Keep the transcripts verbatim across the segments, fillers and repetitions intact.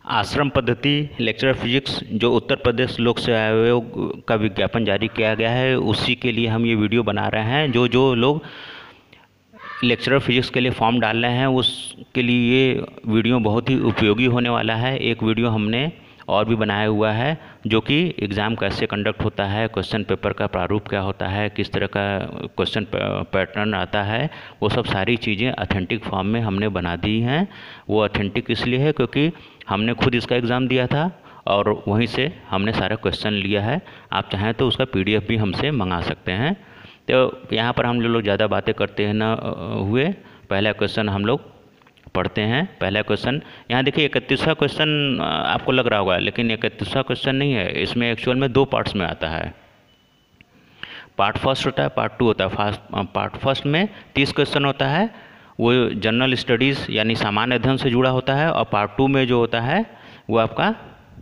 आश्रम पद्धति lecturer physics जो उत्तर प्रदेश लोक सेवा आयोग का विज्ञापन जारी किया गया है, उसी के लिए हम ये वीडियो बना रहे हैं। जो जो लोग लेक्चरर फिजिक्स के लिए फॉर्म डाल रहे हैं उसके लिए ये वीडियो बहुत ही उपयोगी होने वाला है। एक वीडियो हमने और भी बनाया हुआ है जो कि एग्ज़ाम कैसे कंडक्ट होता है, क्वेश्चन पेपर का प्रारूप क्या होता है, किस तरह का क्वेश्चन पैटर्न आता है, वो सब सारी चीज़ें ऑथेंटिक फॉर्म में हमने बना दी हैं। वो ऑथेंटिक इसलिए है क्योंकि हमने खुद इसका एग्ज़ाम दिया था और वहीं से हमने सारा क्वेश्चन लिया है। आप चाहें तो उसका पीडीएफ भी हमसे मंगा सकते हैं। तो यहाँ पर हम लोग ज़्यादा बातें करते हैं ना हुए, पहला क्वेश्चन हम लोग पढ़ते हैं। पहला क्वेश्चन यहाँ देखिए, इकतीसवां क्वेश्चन आपको लग रहा होगा, लेकिन इकतीसवां क्वेश्चन नहीं है। इसमें एक्चुअल में दो पार्ट्स में आता है। पार्ट फर्स्ट होता है, पार्ट टू होता है। फास्ट पार्ट फर्स्ट में तीस क्वेश्चन होता है, वो जनरल स्टडीज़ यानी सामान्य अध्ययन से जुड़ा होता है। और पार्ट टू में जो होता है वो आपका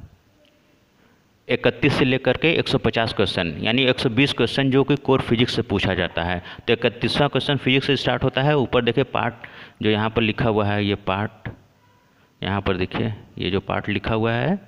इकतीस से लेकर के एक सौ पचास क्वेश्चन यानी एक सौ बीस क्वेश्चन जो कि कोर फिजिक्स से पूछा जाता है। तो इकतीसवां क्वेश्चन फिजिक्स से स्टार्ट होता है। ऊपर देखिए पार्ट जो यहाँ पर लिखा हुआ है, ये पार्ट यहाँ पर देखिए, ये जो पार्ट लिखा हुआ है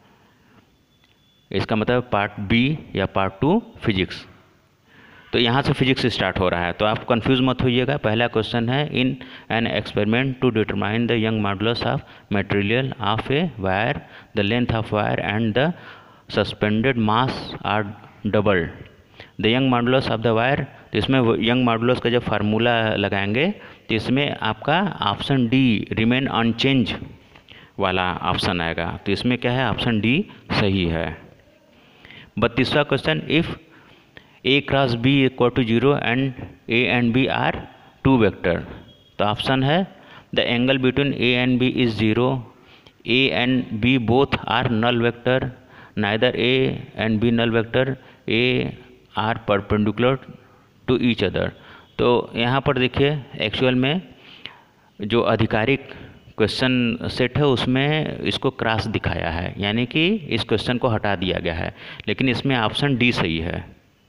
इसका मतलब पार्ट बी या पार्ट टू फिजिक्स। तो यहाँ से फिजिक्स स्टार्ट हो रहा है, तो आप कंफ्यूज मत होइएगा। पहला क्वेश्चन है, in an experiment to determine the Young modulus of material of a wire, the length of wire and the suspended mass are double, the Young modulus of the wire. तो इसमें young modulus का जब formula लगाएंगे तो इसमें आपका option D remain unchange वाला option आएगा। तो इसमें क्या है, ऑप्शन डी सही है। बत्तीसवां question, if A cross B equal to zero and A and B are two vector. तो ऑप्शन है, the angle between A and B is zero, A and B both are null vector, neither A and B null vector, A are perpendicular to each other। तो यहाँ पर देखिए actual में जो आधिकारिक question set है उसमें इसको क्रॉस दिखाया है, यानी कि इस क्वेश्चन को हटा दिया गया है, लेकिन इसमें ऑप्शन डी सही है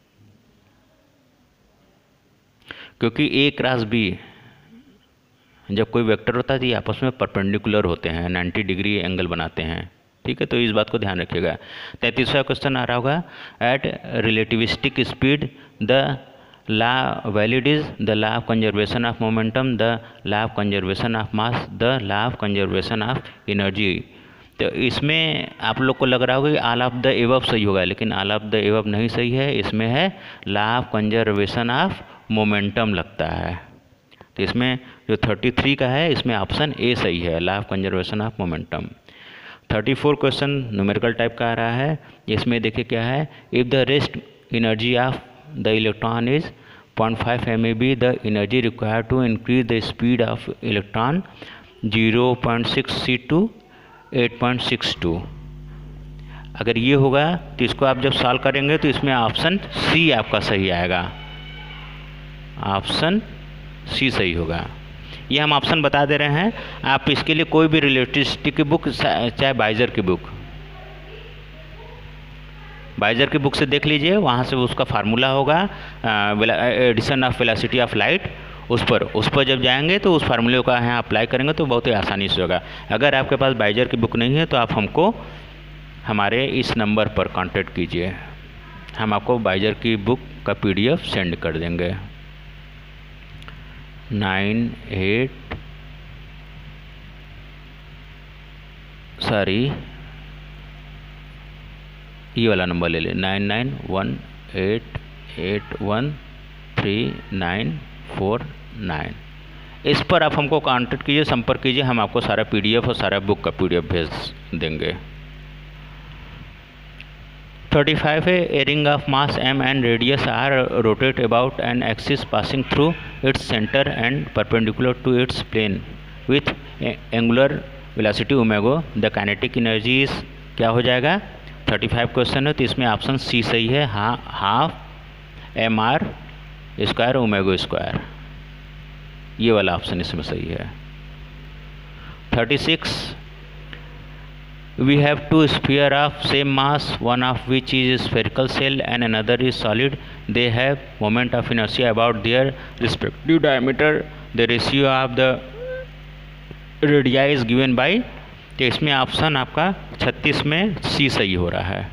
क्योंकि ए क्रॉस बी जब कोई वेक्टर होता है तो ये आपस में परपेंडिकुलर होते हैं, नब्बे डिग्री एंगल बनाते हैं। ठीक है, तो इस बात को ध्यान रखिएगा। तैंतीसवां क्वेश्चन आ रहा होगा, at relativistic speed the law valid is the law of conservation of momentum, the law of conservation of mass, the law of conservation of energy. तो इसमें आप लोग को लग रहा होगा कि ऑल ऑफ द एबव सही होगा, लेकिन ऑल ऑफ द एबव नहीं सही है। इसमें है law of conservation of momentum लगता है। तो इसमें जो तैंतीस का है इसमें ऑप्शन ए सही है, law of conservation of momentum. चौंतीस क्वेश्चन न्यूमेरिकल टाइप का आ रहा है। इसमें देखिए क्या है, if the rest energy of the electron is point five M A B, the energy required to increase the speed of electron zero point six C to eight point six two. अगर ये होगा तो इसको आप जब solve करेंगे तो इसमें ऑप्शन सी आपका सही आएगा, ऑप्शन सी सही होगा। ये हम ऑप्शन बता दे रहे हैं। आप इसके लिए कोई भी रिलेटिविस्टिक की बुक, चाहे बाइजर की बुक, बाइजर की बुक से देख लीजिए, वहाँ से उसका फार्मूला होगा addition of velocity of light, उस पर उस पर जब जाएंगे तो उस फार्मूले का यहाँ अप्लाई करेंगे तो बहुत ही आसानी से होगा। अगर आपके पास बाइजर की बुक नहीं है तो आप हमको हमारे इस नंबर पर कांटेक्ट कीजिए, हम आपको बाइजर की बुक का पीडीएफ सेंड कर देंगे। नाइन एट सॉरी ये वाला नंबर ले लें, nine nine one eight eight one three nine four nine. इस पर आप हमको कांटेक्ट कीजिए, संपर्क कीजिए, हम आपको सारा पीडीएफ और सारा बुक का पीडीएफ भेज देंगे। पैंतीस है, a ring of mass m and radius r rotate about an axis passing through its center and perpendicular to its plane with angular velocity omega, the kinetic energy is क्या हो जाएगा। पैंतीस question है तो इसमें ऑप्शन सी सही है, हाँ, half M R square omega square, ये वाला ऑप्शन इसमें सही है। छत्तीस, we have two sphere of same mass, one of which is spherical shell and another is solid. They have moment of inertia about their respective diameter. The ratio of the radii is given by तो इसमें option आपका छत्तीस में सी सही हो रहा है।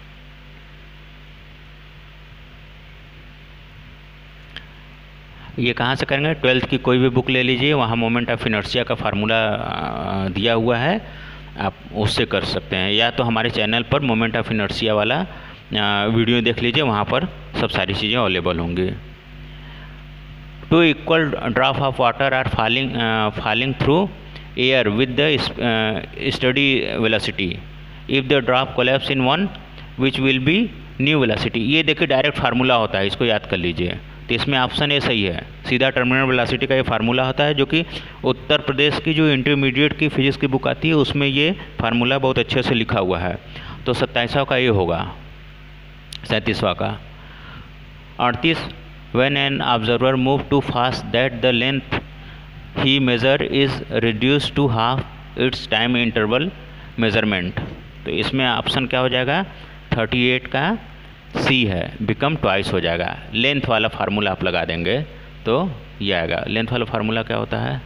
ये कहाँ से करेंगे, ट्वेल्थ की कोई भी बुक ले लीजिए, वहाँ मोमेंट ऑफ इनर्शिया का फार्मूला दिया हुआ है, आप उससे कर सकते हैं, या तो हमारे चैनल पर मोमेंट ऑफ इनर्शिया वाला वीडियो देख लीजिए, वहाँ पर सब सारी चीज़ें अवेलेबल होंगी। Two equal drop of water are falling falling through air with the study velocity, if the drop collapse in one which will be new velocity. ये देखिए डायरेक्ट फार्मूला होता है, इसको याद कर लीजिए। तो इसमें ऑप्शन ए सही है, सीधा टर्मिनल वेलोसिटी का ये फार्मूला होता है, जो कि उत्तर प्रदेश की जो इंटरमीडिएट की फिजिक्स की बुक आती है उसमें ये फार्मूला बहुत अच्छे से लिखा हुआ है। तो सत्ताईसवां का ये होगा, सैंतीसवां का। अड़तीस, when an observer move too fast that the length he measure is reduce to half its time interval measurement. तो इसमें ऑप्शन क्या हो जाएगा, थर्टी एट का सी है, बिकम ट्वाइस हो जाएगा। लेंथ वाला फार्मूला आप लगा देंगे तो ये आएगा। लेंथ वाला फार्मूला क्या होता है,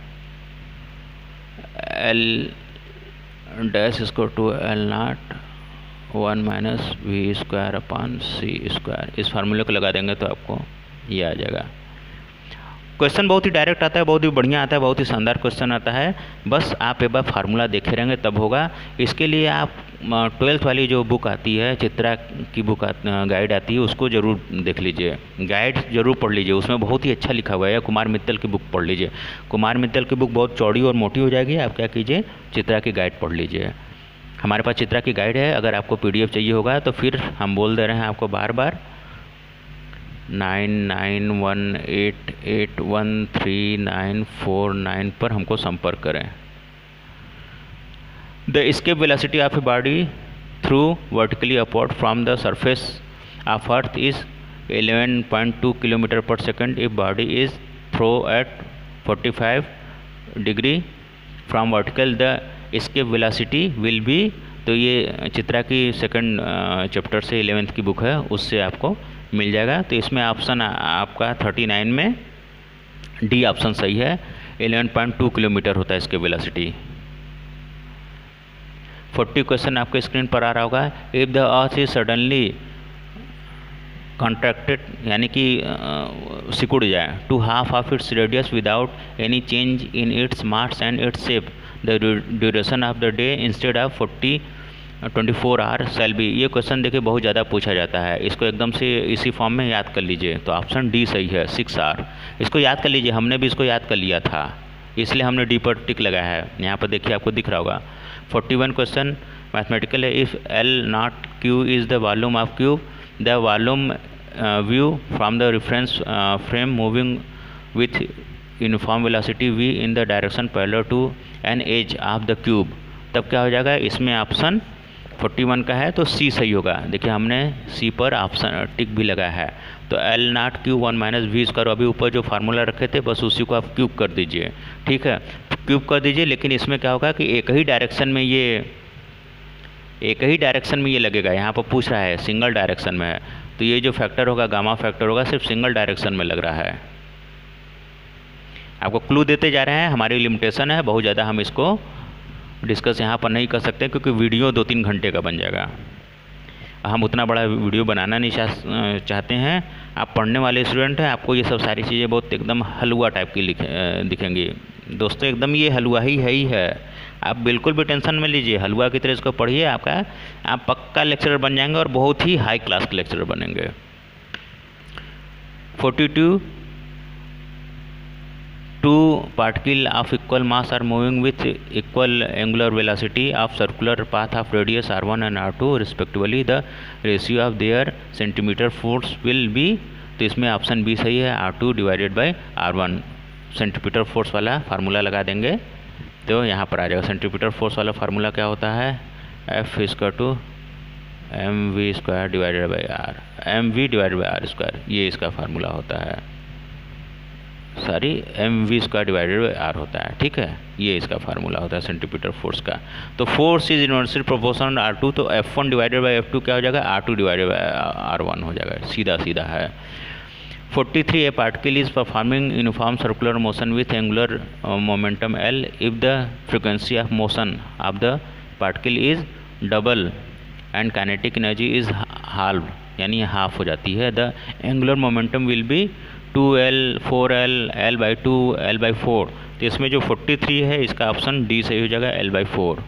एल डैश इसको two L naught one minus V square upon C square. इस फार्मूले को लगा देंगे तो आपको ये आ जाएगा। क्वेश्चन बहुत ही डायरेक्ट आता है, बहुत ही बढ़िया आता है, बहुत ही शानदार क्वेश्चन आता है। बस आप एक बार फार्मूला देखे रहेंगे तब होगा। इसके लिए आप ट्वेल्थ वाली जो बुक आती है, चित्रा की बुक गाइड आती है, उसको ज़रूर देख लीजिए, गाइड ज़रूर पढ़ लीजिए, उसमें बहुत ही अच्छा लिखा हुआ है। कुमार मित्तल की बुक पढ़ लीजिए, कुमार मित्तल की बुक बहुत चौड़ी और मोटी हो जाएगी, आप क्या कीजिए चित्रा की गाइड पढ़ लीजिए। हमारे पास चित्रा की गाइड है, अगर आपको पीडीएफ चाहिए होगा तो फिर हम बोल दे रहे हैं आपको बार बार, nine nine one eight eight one three nine four nine पर हमको संपर्क करें। The escape velocity of a body through vertically upward from the surface of earth is eleven point two kilometer per second if body is thrown at forty-five degree from vertical, the escape velocity will be। तो ये चित्रा की second chapter से eleventh की book है, उससे आपको मिल जाएगा। तो इसमें ऑप्शन आपका थर्टी नाइन में डी ऑप्शन सही है, इलेवन पॉइंट टू किलोमीटर होता है इसके वेलोसिटी। फोर्टी क्वेश्चन आपके स्क्रीन पर आ रहा होगा। If the earth is suddenly contracted, यानी कि सिकुड़ जाए, to half of its radius without any change in its mass and its shape, the duration of the day instead of forty twenty four hour shall be. ये question देखिए बहुत ज़्यादा पूछा जाता है, इसको एकदम से इसी फॉर्म में याद कर लीजिए। तो ऑप्शन डी सही है, सिक्स आवर। इसको याद कर लीजिए, हमने भी इसको याद कर लिया था, इसलिए हमने डी पर टिक लगाया है। यहाँ पर देखिए आपको दिख रहा होगा। फोर्टी वन क्वेश्चन मैथमेटिकल है। If L naught cube is the volume of cube, the volume view from the reference frame moving with uniform velocity V in the direction parallel to an edge of the cube, तब क्या हो जाएगा। इसमें option forty one का है तो सी सही होगा। देखिए हमने सी पर ऑप्शन टिक भी लगाया है। तो L naught cube one minus V square, अभी ऊपर जो फार्मूला रखे थे बस उसी को आप क्यूब कर दीजिए, ठीक है, क्यूब कर दीजिए। लेकिन इसमें क्या होगा कि एक ही डायरेक्शन में ये एक ही डायरेक्शन में ये लगेगा। यहाँ पर पूछ रहा है सिंगल डायरेक्शन में है, तो ये जो फैक्टर होगा गामा फैक्टर होगा सिर्फ सिंगल डायरेक्शन में लग रहा है। आपको क्लू देते जा रहे हैं, हमारी लिमिटेशन है, बहुत ज़्यादा हम इसको डिस्कस यहाँ पर नहीं कर सकते क्योंकि वीडियो दो तीन घंटे का बन जाएगा। हम उतना बड़ा वीडियो बनाना नहीं चाह चाहते हैं। आप पढ़ने वाले स्टूडेंट हैं, आपको ये सब सारी चीज़ें बहुत एकदम हलवा टाइप की दिखेंगी। दोस्तों एकदम ये हलवा ही है ही है, आप बिल्कुल भी टेंशन में लीजिए, हलवा की तरह इसको पढ़िए, आपका आप पक्का लेक्चरर बन जाएंगे और बहुत ही हाई क्लास के लेक्चरर बनेंगे। Forty two Two particles of equal mass are moving with equal angular velocity of circular path of radius r one and r two respectively. The ratio of their centimeter force will be, तो इसमें option B सही है, R two divided by R one. Centimetre force वाला formula लगा देंगे तो यहाँ पर आ जाएगा। सेंटीमीटर फोर्स वाला फार्मूला क्या होता है, F square to M V square divided by R, M V divided by R square, ये इसका फार्मूला होता है। Sorry M V square divided by R होता है, ठीक है, ये इसका फार्मूला होता है सेंटीमीटर फोर्स का। तो force is inversely proportional R two, तो F one divided by F two क्या हो जाएगा, R two divided by R one हो जाएगा, सीधा सीधा है। Forty three a particle is performing uniform circular motion with angular momentum L if the frequency of motion of the particle is double and kinetic energy is halve, यानी half हो जाती है। The angular momentum will be to L, four L, L by two, L by four. तो इसमें जो forty three है इसका option D सही हो जाएगा, L by four.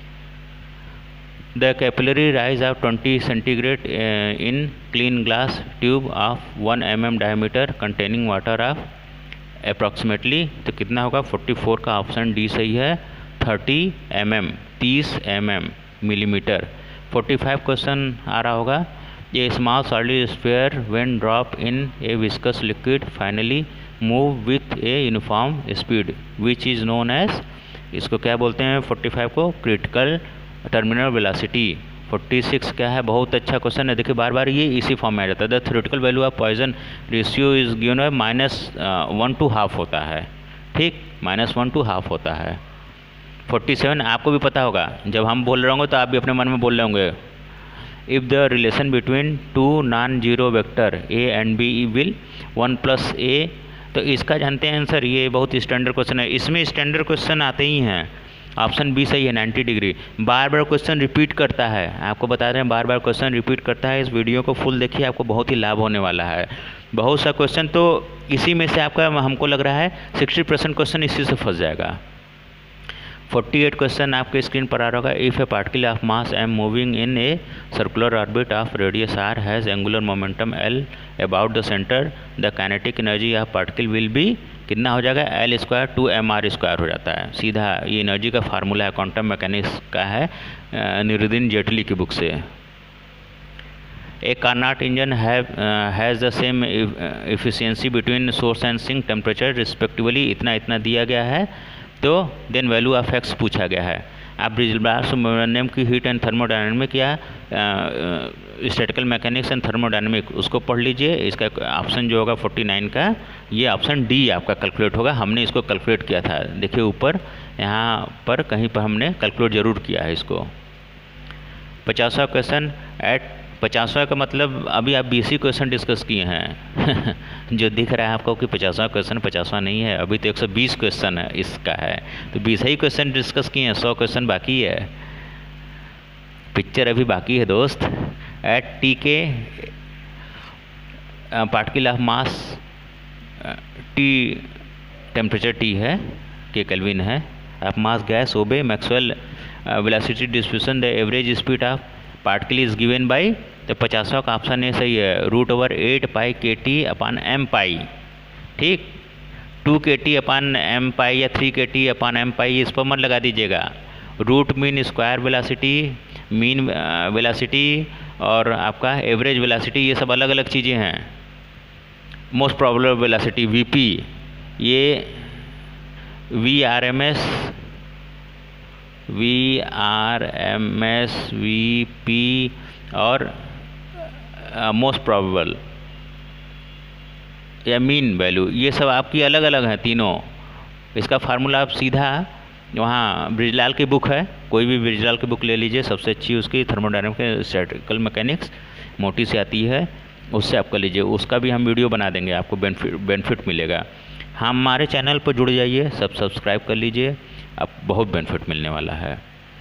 The capillary rise of twenty centigrade in clean glass tube of one M M diameter containing water of approximately, तो कितना होगा, फोर्टी फोर का ऑप्शन डी सही है, थर्टी एम एम, तीस M M millimetre. Forty five question आ रहा होगा, a small solid sphere when drop in a viscous liquid finally move with a uniform speed which is known as, इसको क्या बोलते हैं फोर्टी फाइव को, critical terminal velocity. Forty six क्या है, बहुत अच्छा क्वेश्चन है, देखिए बार बार ये इसी फॉर्म में आ जाता है। The theoretical value of Poisson ratio is given है माइनस वन टू हाफ होता है, ठीक, माइनस वन टू हाफ होता है। फोर्टी सेवन आपको भी पता होगा, जब हम बोल रहे होंगे तो आप भी अपने मन में बोल रहे होंगे, if the relation between two non zero vector A and B will one plus A, तो इसका जानते हैं आंसर, ये बहुत स्टैंडर्ड क्वेश्चन है, इसमें स्टैंडर्ड क्वेश्चन आते ही हैं। ऑप्शन बी सही है, नाइन्टी डिग्री। बार बार क्वेश्चन रिपीट करता है, आपको बता रहे हैं बार बार क्वेश्चन रिपीट करता है। इस वीडियो को फुल देखिए, आपको बहुत ही लाभ होने वाला है। बहुत सा क्वेश्चन तो इसी में से आपका, हमको लग रहा है सिक्सटी परसेंट क्वेश्चन इसी से फंस जाएगा। फोर्टी एट क्वेश्चन आपके स्क्रीन पर आ रहा होगा, if a particle of mass M moving in a circular orbit of radius R has angular momentum L about the centre, the kinetic energy of particle will be, कितना हो जाएगा, L square to M R square हो जाता है सीधा। ये energy का formula है, क्वांटम मैकेनिक्स का है, निरुद्दीन जेटली की बुक से। A Carnot engine has the same efficiency between source and sink temperature respectively, इतना इतना दिया गया है, तो देन वैल्यू ऑफ एक्स पूछा गया है। आप ब्रिजलास मोमेंटम की हीट एंड थर्मोडायनेमिक या स्टैटिकल मैकेनिक्स एंड थर्मोडायनेमिक उसको पढ़ लीजिए। इसका ऑप्शन जो होगा फोर्टी नाइन का, ये ऑप्शन डी आपका कैलकुलेट होगा। हमने इसको कैलकुलेट किया था, देखिए ऊपर यहाँ पर कहीं पर हमने कैलकुलेट ज़रूर किया है इसको। पचासवां क्वेश्चन, एट पचासवां का मतलब अभी आप बीस ही क्वेश्चन डिस्कस किए हैं जो दिख रहा है आपको कि पचासवां क्वेश्चन पचासवां नहीं है, अभी तो एक सौ बीस क्वेश्चन है इसका है, तो बीस ही क्वेश्चन डिस्कस किए हैं, सौ क्वेश्चन बाकी है, पिक्चर अभी बाकी है दोस्त। At T K particle of mass T, temperature T है, के केल्विन है, of mass gas obey Maxwell velocity distribution, the average speed of particle is given by, तो पचासवां का ऑप्शन ये सही है, रूट ओवर एट पाई के T upon M पाई, ठीक, टू के टी अपान एम पाई या थ्री के टी अपान एम पाई, इस पर मत लगा दीजिएगा। Root mean square velocity, mean velocity और आपका एवरेज वेलोसिटी, ये सब अलग अलग चीज़ें हैं। Most probable velocity V P, ये V R M S, V R M S, V P और मोस्ट प्रोबेबल या मीन वैल्यू, ये सब आपकी अलग अलग हैं तीनों। इसका फार्मूला आप सीधा वहाँ ब्रिजलाल की बुक है, कोई भी ब्रिजलाल की बुक ले लीजिए, सबसे अच्छी उसकी थर्मोडायनेमिक स्टैटिकल मैकेनिक्स मोटी सी आती है, उससे आप कर लीजिए। उसका भी हम वीडियो बना देंगे, आपको बेनिफिट बेनिफिट मिलेगा। हमारे चैनल पर जुड़ जाइए, सब सब्सक्राइब कर लीजिए, आप बहुत बेनिफिट मिलने वाला है।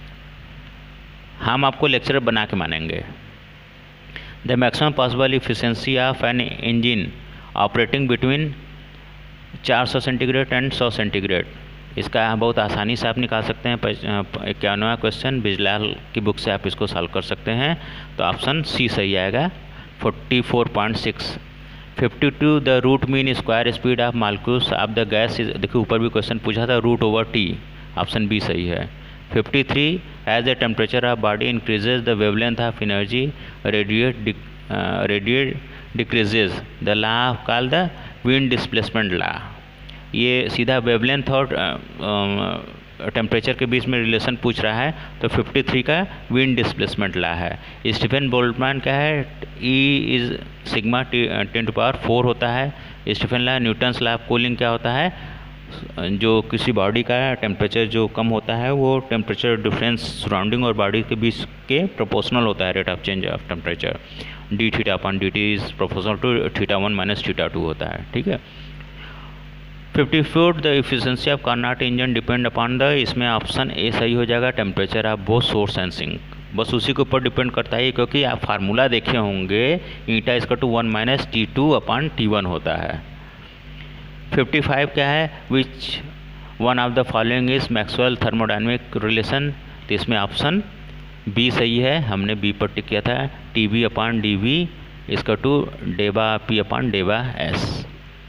हम आपको लेक्चरर बना के मानेंगे। The maximum possible efficiency of an engine operating between चार सौ सेंटीग्रेड एंड सौ सेंटीग्रेड, इसका बहुत आसानी से आप निकाल सकते हैं। इक्यानवा क्वेश्चन बिजलाल की बुक से आप इसको सॉल्व कर सकते हैं, तो ऑप्शन सी सही आएगा, forty four point six. Fifty two the root mean square speed of molecules of the gas, देखिए ऊपर भी क्वेश्चन पूछा था, root over T, option B सही है। Fifty three as the temperature of body increases the wavelength of energy radiate radiate decreases the law of call the wind displacement law, ये सीधा wavelength और टेम्परेचर के बीच में रिलेशन पूछ रहा है, तो फिफ्टी थ्री का विंड डिस्प्लेसमेंट लॉ है। स्टीफन बोल्ट्जमैन क्या है, E is sigma ten to power four होता है। Stefan law, Newton's law of cooling क्या होता है, जो किसी बॉडी का टेम्परेचर जो कम होता है वो टेम्परेचर डिफरेंस सराउंडिंग और बॉडी के बीच के प्रोपोर्शनल होता है, rate of change of temperature, D theta upon D T is proportional to theta one minus theta two होता है, ठीक है। Fifty four the efficiency of Carnot engine depend upon the, इसमें ऑप्शन ए सही हो जाएगा, temperature of both source and sink. बस उसी के ऊपर डिपेंड करता है, क्योंकि आप फार्मूला देखे होंगे ईटा इसका to one minus T two upon T one होता है। फिफ्टी फाइव क्या है, which one of the following is Maxwell thermodynamic relation, तो इसमें ऑप्शन बी सही है, हमने बी पर टिक किया था, T B upon D V इसका to del P upon del S.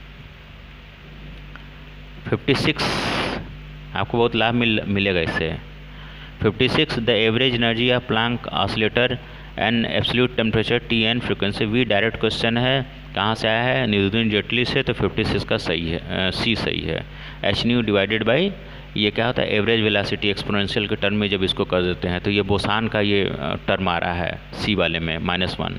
Fifty six आपको बहुत लाभ मिल मिलेगा इससे। Fifty six the average energy of Planck oscillator and absolute temperature T and frequency V, direct question है, कहाँ से आया है, न्यूटन जेटली से, तो फिफ्टी सिक्स का सही है, सी सही है। एच न्यू डिवाइडेड बाई, ये क्या होता है, एवरेज वेलोसिटी एक्सपोनेंशियल के टर्म में जब इसको कर देते हैं तो ये बोसान का ये टर्म आ रहा है सी वाले में, माइनस वन।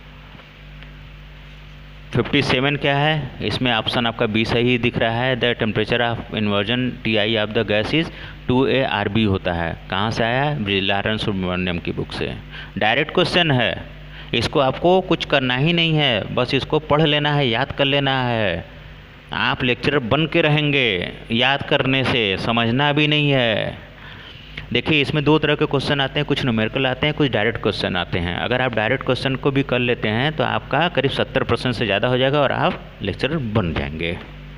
फिफ्टी सेवन क्या है, इसमें ऑप्शन आपका बी सही दिख रहा है, the temperature of inversion T I of the gas is two A R B होता है, कहाँ से आया है, ब्रिजलारन सुब्रमण्यम की बुक से। डायरेक्ट क्वेश्चन है, इसको आपको कुछ करना ही नहीं है, बस इसको पढ़ लेना है, याद कर लेना है, आप लेक्चरर बन के रहेंगे याद करने से, समझना भी नहीं है। देखिए इसमें दो तरह के क्वेश्चन आते हैं, कुछ न्यूमेरिकल आते हैं, कुछ डायरेक्ट क्वेश्चन आते हैं। अगर आप डायरेक्ट क्वेश्चन को भी कर लेते हैं तो आपका करीब सत्तर परसेंट से ज़्यादा हो जाएगा और आप लेक्चरर बन जाएंगे।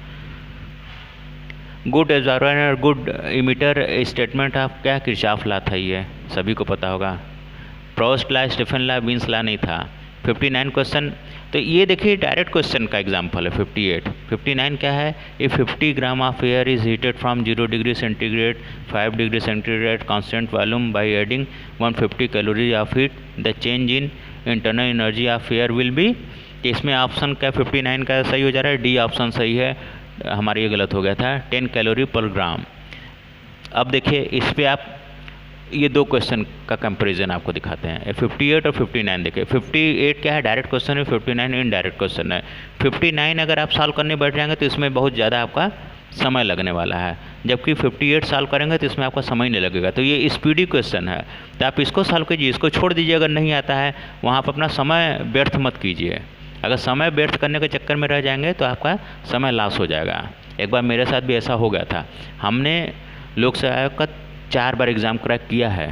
गुड एब्जॉर्बर और गुड इमिटर स्टेटमेंट ऑफ क्या, किरचॉफ लॉ था, ये सभी को पता होगा। Prevost law, Stefan law, Wien's law नहीं था। फिफ्टी नाइन क्वेश्चन, तो ये देखिए डायरेक्ट क्वेश्चन का एग्जांपल है। फिफ्टी एट, फिफ्टी नाइन क्या है, a fifty gram of air is heated from zero degree centigrade five degree centigrade constant volume by adding one fifty calorie of heat, the change in internal energy of air will be, इसमें option क्या fifty nine का सही हो जा रहा है, D option सही है, हमारा ये गलत हो गया था, टेन कैलोरी पर ग्राम। अब देखिए इस पर आप ये दो क्वेश्चन का कंपैरिजन आपको दिखाते हैं, फिफ्टी एट और फिफ्टी नाइन। देखिए फिफ्टी एट क्या है, डायरेक्ट क्वेश्चन है, फिफ्टी नाइन इनडायरेक्ट क्वेश्चन है। फिफ्टी नाइन अगर आप सॉल्व करने बैठ जाएंगे तो इसमें बहुत ज़्यादा आपका समय लगने वाला है, जबकि फिफ्टी एट सॉल्व करेंगे तो इसमें आपका समय नहीं लगेगा। तो ये स्पीडी क्वेश्चन है, तो आप इसको सॉल्व कीजिए, इसको छोड़ दीजिए अगर नहीं आता है, वहाँ पर अपना समय व्यर्थ मत कीजिए। अगर समय व्यर्थ करने के चक्कर में रह जाएंगे तो आपका समय लॉस हो जाएगा। एक बार मेरे साथ भी ऐसा हो गया था, हमने लोक सेवा आयोग का चार बार एग्ज़ाम क्रैक किया है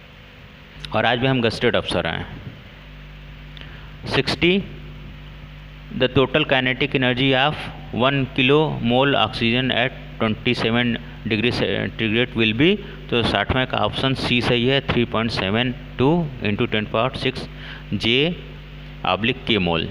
और आज भी हम गस्टेड अफसर हैं। Sixty the total kinetic energy of one kilo mole oxygen at twenty seven degree centigrade will be, तो साठवें का ऑप्शन सी सही है, three point seven two into ten power six J oblique K mole,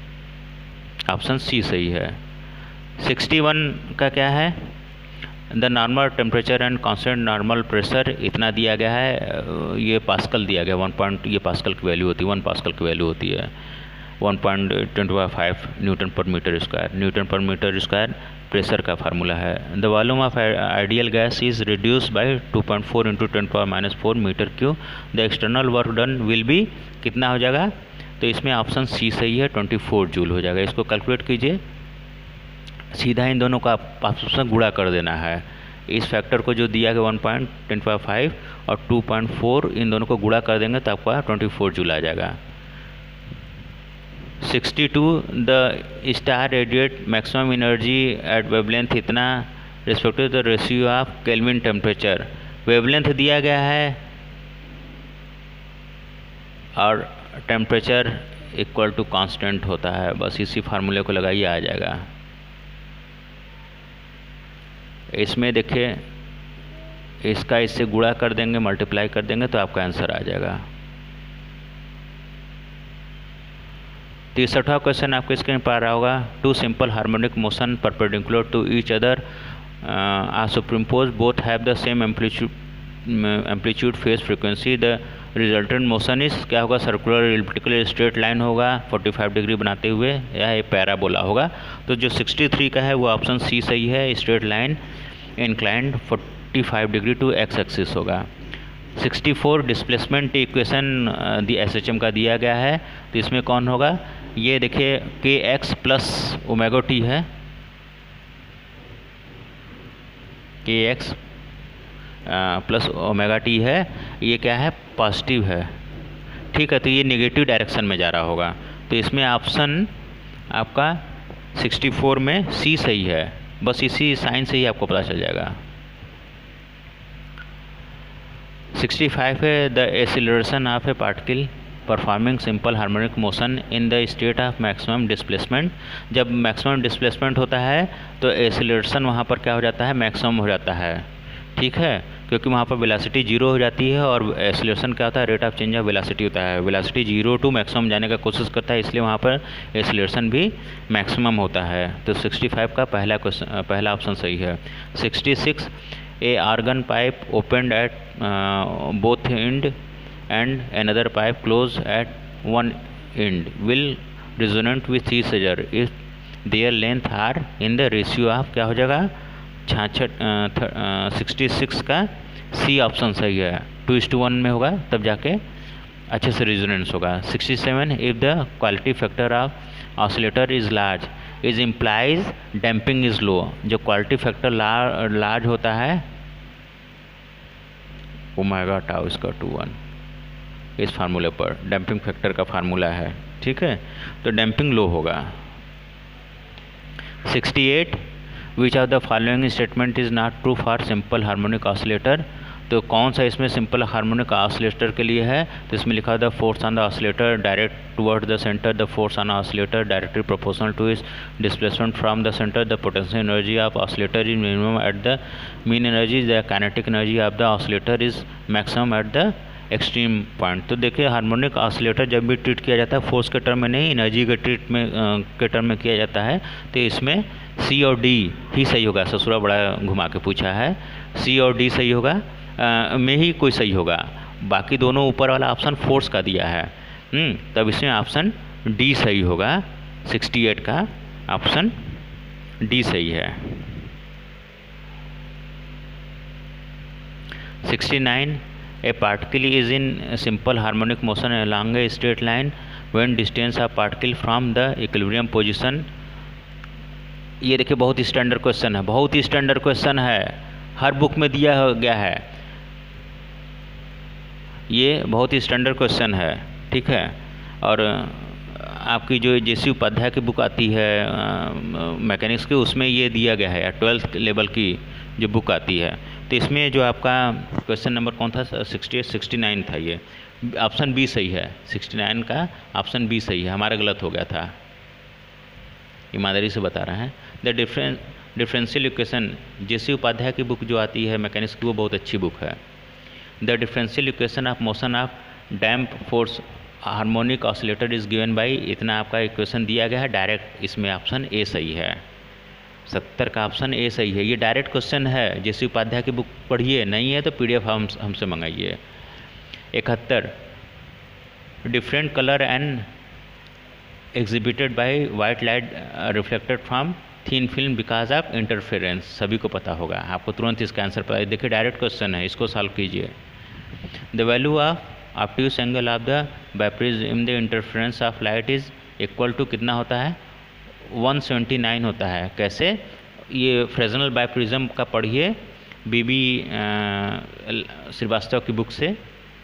option C सही है। Sixty one का क्या है, the normal temperature and constant normal pressure इतना दिया गया है, ये पास्कल दिया गया, वन पॉइंट ये पास्कल की वैल्यू होती है, वन पास्कल की वैल्यू होती है, one point twenty five newton per metre square, newton per metre square pressure का फार्मूला है। The volume of ideal gas is reduce by two point four into ten power minus four metre cube, the external work done will be, कितना हो जाएगा, तो इसमें option C सही है, twenty four joule हो जाएगा। इसको कैलकुलेट कीजिए, सीधा इन दोनों का आपस में गुणा कर देना है, इस फैक्टर को जो दिया गया वन पॉइंट टेन फाइव और टू पॉइंट फोर इन दोनों को गुणा कर देंगे तो आपका ट्वेंटी फोर जूल आ जाएगा। Sixty two the star radiate maximum energy at wavelength इतना respective the ratio of kelvin temperature, wavelength दिया गया है और टेम्परेचर इक्वल टू कांस्टेंट होता है, बस इसी फार्मूले को लगाइए आ जाएगा। इसमें देखिए इसका इससे गुणा कर देंगे, मल्टीप्लाई कर देंगे तो आपका आंसर आ जाएगा। तिरसठवां क्वेश्चन आपके स्क्रीन पर आ रहा होगा, two simple harmonic motion perpendicular to each other are superimpose, both have the same amplitude amplitude phase frequency, the resultant motion is क्या होगा, सर्कुलर एलिप्टिकल स्ट्रेट लाइन होगा पैंतालीस डिग्री बनाते हुए, या एक पैराबोला होगा। तो जो सिक्सटी थ्री का है वो ऑप्शन सी सही है, स्ट्रेट लाइन इंक्लाइंड पैंतालीस डिग्री टू एक्स एक्सिस होगा। सिक्सटी फोर डिस्प्लेसमेंट इक्वेशन दी एसएचएम का दिया गया है, तो इसमें कौन होगा, ये देखिए के एक्स प्लस ओमेगा टी है, के एक्स प्लस ओमेगा टी है, ये क्या है, पॉजिटिव है, ठीक है, तो ये नेगेटिव डायरेक्शन में जा रहा होगा। तो इसमें ऑप्शन आपका सिक्सटी फोर में सी सही है, बस इसी साइन से ही आपको पता चल जाएगा। सिक्सटी फाइव है the acceleration of a particle performing simple harmonic motion in the state of maximum displacement. जब मैक्सिमम डिस्प्लेसमेंट होता है तो एक्सीलरेशन वहाँ पर क्या हो जाता है, मैक्सिमम हो जाता है, ठीक है, क्योंकि वहाँ पर वेलोसिटी जीरो हो जाती है और एक्सीलरेशन क्या होता है, rate of change of velocity होता है। वेलोसिटी जीरो टू मैक्सिमम जाने का कोशिश करता है, इसलिए वहाँ पर एक्सीलरेशन भी मैक्सिमम होता है। तो सिक्सटी फाइव का पहला क्वेश्चन पहला ऑप्शन सही है। Sixty six a organ pipe opened at both end and another pipe closed at one end will resonate with each other if their length are in the ratio of क्या हो जाएगा, छाछठ sixty six का C option सही है, to इस to one में होगा तब जाके अच्छे से रेजोनेंस होगा। Sixty seven if the quality factor of oscillator is large is implies damping is low. जो क्वालिटी फैक्टर लार्ज होता है, ओ माय गॉड, टाउ इसका टू वन इस फार्मूले पर डैम्पिंग फैक्टर का फार्मूला है, ठीक है, तो डैम्पिंग लो होगा। Sixty eight which of the following statement is not true for simple harmonic oscillator. तो कौन सा इसमें सिंपल हार्मोनिक ऑसिलेटर के लिए है, तो इसमें लिखा the force on the oscillator direct toward the centre, the force on oscillator directly proportional to is displacement from the centre, the potential energy of oscillator is minimum at the mean energy, the kinetic energy of the oscillator is maximum at the extreme point. तो देखिए harmonic oscillator जब भी treat किया जाता है force के term में नहीं, एनर्जी के ट्रीट में के टर्म में किया जाता है, तो इसमें सी और डी ही सही होगा। ससुरा बड़ा घुमा के पूछा है, सी और डी सही होगा, आ, में ही कोई सही होगा, बाकी दोनों ऊपर वाला ऑप्शन फोर्स का दिया है, तब इसमें ऑप्शन डी सही होगा। सिक्सटी एट का ऑप्शन डी सही है। Sixty nine A particle is in simple harmonic motion along a straight line when distance of particle from the equilibrium position। ये देखिए बहुत ही स्टैंडर्ड क्वेश्चन है, बहुत ही स्टैंडर्ड क्वेश्चन है, हर बुक में दिया गया है, ये बहुत ही स्टैंडर्ड क्वेश्चन है, ठीक है। और आपकी जो जेसी उपाध्याय की बुक आती है मैकेनिक्स की, उसमें ये दिया गया है, ट्वेल्थ लेवल की जो बुक आती है। तो इसमें जो आपका क्वेश्चन नंबर कौन था, सिक्सटी एट सिक्सटी नाइन था, ये ऑप्शन बी सही है। सिक्सटी नाइन का ऑप्शन बी सही है, हमारा गलत हो गया था, ईमानदारी से बता रहे हैं। The difference differential equation J C Upadhyaya की बुक जो आती है मैकेनिक्स की, वो बहुत अच्छी बुक है। The differential equation of motion of damp force harmonic oscillator is given by, इतना आपका इक्वेशन दिया गया है डायरेक्ट, इसमें ऑप्शन ए सही है। सत्तर का ऑप्शन ए सही है, ये डायरेक्ट क्वेश्चन है, जैसे उपाध्याय की बुक पढ़िए, नहीं है तो पीडीएफ हम हमसे मंगाइए। इकहत्तर different colour and exhibited by white light reflected from thin film because of interference. सभी को पता होगा, आपको तुरंत इसका आंसर पता है। देखिए डायरेक्ट क्वेश्चन है, इसको सॉल्व कीजिए। The value of optics angle of the biprism the interference of light is equal to कितना होता है, वन सेवेंटी नाइन होता है। कैसे, ये फ्रेजनल बाइप्रिज्म का पढ़िए, बीबी श्रीवास्तव की बुक से,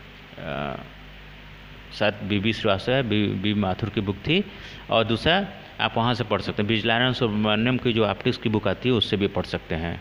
शायद बीबी श्रीवास्तव है, बी बी माथुर की बुक थी, और दूसरा आप वहाँ से पढ़ सकते हैं, विजलानंद सुब्रमण्यम की जो ऑप्टिक्स की बुक आती है उससे भी पढ़ सकते हैं।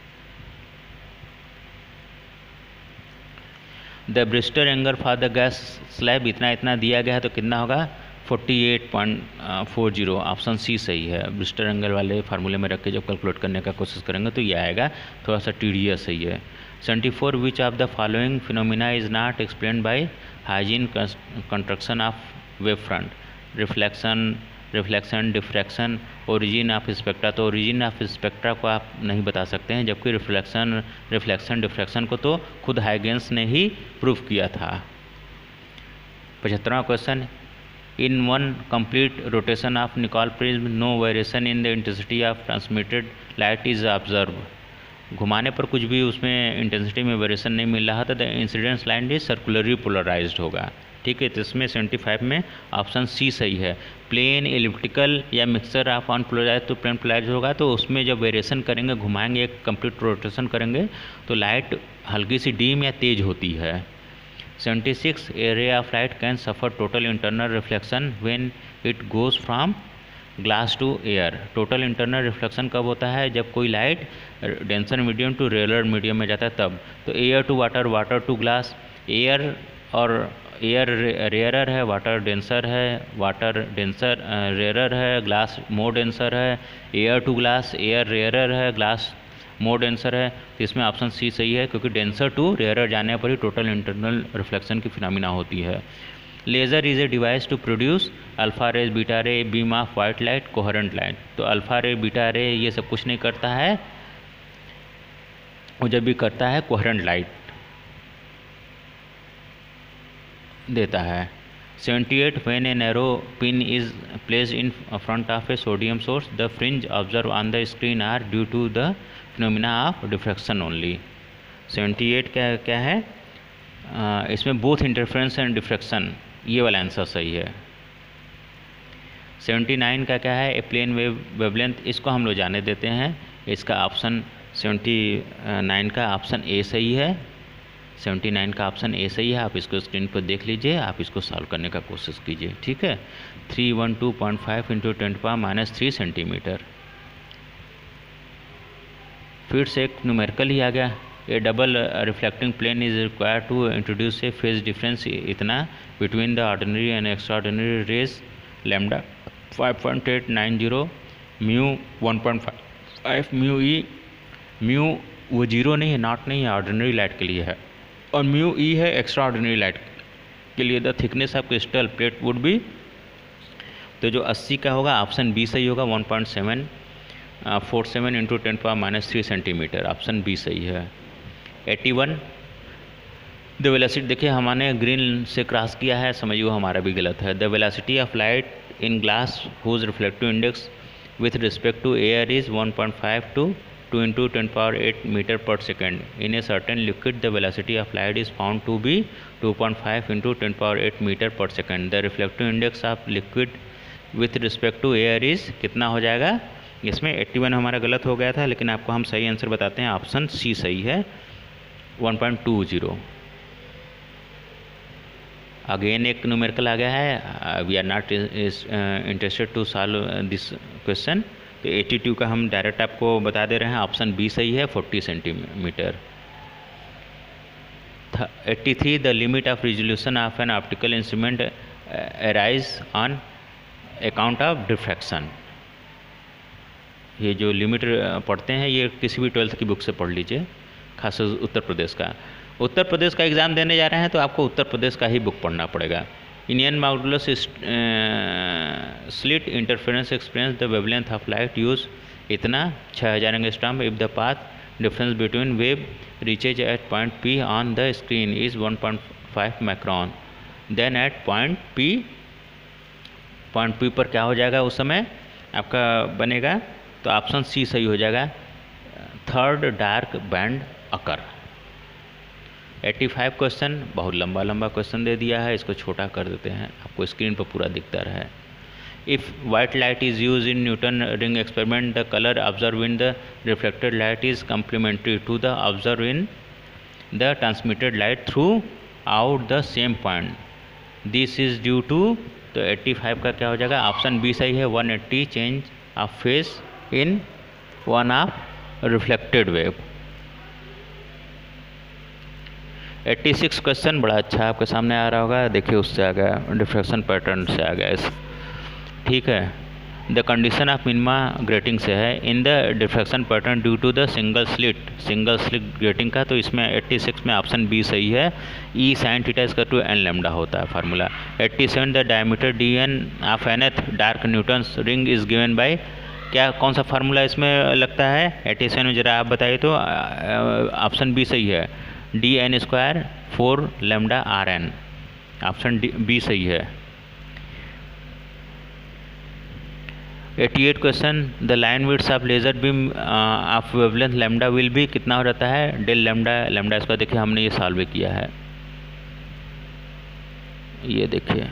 The Brewster angle for the glass slab इतना इतना दिया गया है, तो कितना होगा, forty eight point four zero, option C सही है। ब्रिस्टर एंगल वाले फार्मूले में रख के जब कैलकुलेट करने का कोशिश करेंगे तो ये आएगा, थोड़ा सा टीडियस सही है। Seventy four which of the following phenomena is not explain by Huygens construction of wave front, reflection reflection diffraction origin of spectra. तो ओरिजिन ऑफ स्पेक्ट्रा को आप नहीं बता सकते हैं, जबकि रिफ्लेक्शन रिफ्लेक्शन डिफ्रैक्शन को तो खुद हाइगेंस ने ही प्रूव किया था। पचहत्तरवां question, in one complete rotation of Nicol prism no variation in the intensity of transmitted light is observe. घुमाने पर कुछ भी उसमें इंटेंसिटी में वेरिएशन नहीं मिल रहा था, the incidence line is circularly polarised होगा, ठीक है। तो इसमें सेवेंटी फाइव में ऑप्शन सी सही है। प्लेन एलिप्टिकल या मिक्सचर ऑफ अनपोलराइज्ड, तो प्लेन पोलराइज्ड होगा, तो उसमें जब वेरिएशन करेंगे, घुमाएंगे, एक कंप्लीट रोटेशन करेंगे, तो लाइट हल्की सी डीम या तेज होती है। Seventy six a ray of light can suffer total internal reflection when it goes from glass to air. Total internal reflection कब होता है? जब कोई light denser medium to rarer medium में जाता है तब। तो air to water, water to glass. Air और एयर रेयरर है, वाटर डेंसर है, वाटर डेंसर रेयरर है, ग्लास मोर डेंसर है। Air to glass, air rarer है, ग्लास मोर डेंसर है। तो इसमें ऑप्शन सी सही है, क्योंकि डेंसर टू रेयरर जाने पर ही टोटल इंटरनल रिफ्लेक्शन की फिनोमिना होती है। Laser is a device to produce alpha ray, beta ray, beam of white light, coherent light. तो अल्फ़ा रे, बीटा रे ये सब कुछ नहीं करता है, वो जब भी करता है कोहेरेंट लाइट देता है। Seventy eight when a narrow pin is placed in front of a sodium source the fringe observe on the screen are due to the phenomena of diffraction only. Seventy eight क्या क्या है? आ, इसमें both interference and diffraction, ये वाला answer सही है। Seventy nine का क्या है? ए प्लेन वेव वेवलेंथ, इसको हम लोग जाने देते हैं। इसका ऑप्शन सेवेंटी नाइन का ऑप्शन ए सही है। सेवेंटी नाइन का ऑप्शन ए सही है। आप इसको स्क्रीन पर देख लीजिए, आप इसको सॉल्व करने का कोशिश कीजिए, ठीक है। Three one two point five into ten power minus three centimetre. फिर से एक न्यूमेरिकल ही आ गया। A double reflecting plane is require to introduce a phase difference इतना between the ordinary and extraordinary rays lambda five point eight nine zero, mu one point five, mu E, mu वो zero नहीं है, not नहीं है, ordinary light के लिए है, और म्यू ई है एक्स्ट्रा ऑर्डिनरी लाइट के लिए। The thickness of crystal plate would be, तो जो अस्सी का होगा ऑप्शन बी सही होगा, one point seven four seven into ten power minus three centimetre, option B सही है। एट्टी वन द वेलोसिटी, देखिए हमने ग्रीन से क्रॉस किया है, समझिए वो हमारा भी गलत है। The velocity of light in glass whose reflective index with respect to air is one point five two two into ten power eight metre per second. In a certain liquid the velocity of light is found to be two point five into ten power eight metre per second. The reflective index of liquid with respect to air is कितना हो जाएगा? इसमें eighty one हमारा गलत हो गया था, लेकिन आपको हम सही आंसर बताते हैं, ऑप्शन सी सही है, one point two zero. Again एक न्यूमेरिकल आ गया है, we are not interested to solve this question. तो एटी टू का हम डायरेक्ट आपको बता दे रहे हैं, ऑप्शन बी सही है, forty centimetre. Eighty three the limit of resolution of an optical instrument arise on account of diffraction. ये जो लिमिट पढ़ते हैं ये किसी भी ट्वेल्थ की बुक से पढ़ लीजिए, खास उत्तर प्रदेश का। उत्तर प्रदेश का एग्ज़ाम देने जा रहे हैं तो आपको उत्तर प्रदेश का ही बुक पढ़ना पड़ेगा। Indian modulus slit interference experience the wavelength of light use इतना छः हज़ार angstrom if the path difference between wave reaches at point P on the screen is one point five micron, then at point P, point P पर क्या हो जाएगा उस समय आपका बनेगा? तो ऑप्शन सी सही हो जाएगा, third dark band occur. Eighty five question बहुत लंबा लंबा क्वेश्चन दे दिया है, इसको छोटा कर देते हैं, आपको स्क्रीन पर पूरा दिखता रहे। If white light is use in Newton ring experiment the colour observe in the reflected light is complementary to the observe in the transmitted light throughout the same point, this is due to. तो eighty five का क्या हो जाएगा? Option B सही है, one eighty change of phase in one of reflected wave. Eighty six question बड़ा अच्छा आपके सामने आ रहा होगा, देखिए उससे आ गया, डिफ्रैक्शन पैटर्न से आ गया इस, ठीक है। The condition of minima grating से है, in the diffraction pattern due to the single slit, single slit grating का। तो इसमें एट्टी सिक्स में ऑप्शन बी सही है, ई साइन थीटा इसका टू एन लैम्डा होता है formula. Eighty seven the diameter D N of nth dark Newton's ring is given by, क्या कौन सा फार्मूला इसमें लगता है? एट्टी सेवन में जरा आप बताइए तो। ऑप्शन बी सही है, D N square four lambda R N, option D B सही है। Eighty eight question the line width of laser beam of wavelength lambda will भी कितना हो जाता है? डेल लेमडा, लेमडा इसका देखिए हमने ये सॉल्व किया है, ये देखिए।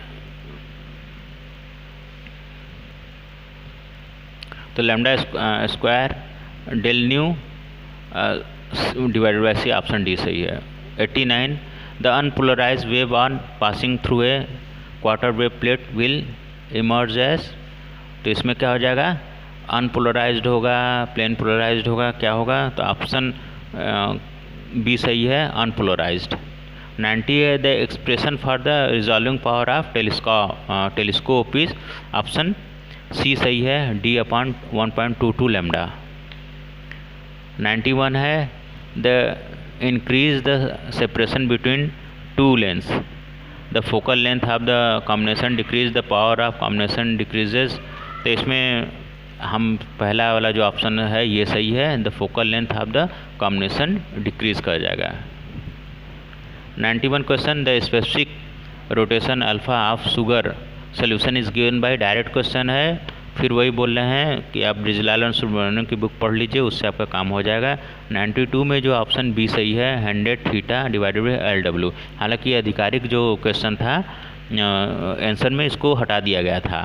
तो lambda square del nu divided by C, option D सही है। Eighty nine the unpolarised wave on passing through a quarter wave plate will emerge as तो इसमें क्या हो जाएगा, अनपोलराइज्ड होगा, प्लेन पोलराइज्ड होगा, क्या होगा, तो ऑप्शन बी सही है, अनपोलराइज्ड। नाइन्टी है the expression for the resolving power of telescope telescope is option C सही है, D upon one point two two lambda. Ninety one है the increase the separation between two lens, the focal length of the combination decrease the power of combination decreases. तो इसमें हम पहला वाला जो option है ये सही है, the focal length of the combination decrease कर जाएगा। Ninety one question, the specific rotation alpha of sugar solution is given by, direct question है, फिर वही बोल रहे हैं कि आप ब्रिजलाल सुब्रमण्यम की बुक पढ़ लीजिए, उससे आपका काम हो जाएगा। नाइन्टी टू में जो ऑप्शन बी सही है, hundred theta divided by L W. हालांकि आधिकारिक जो क्वेश्चन था आंसर में इसको हटा दिया गया था।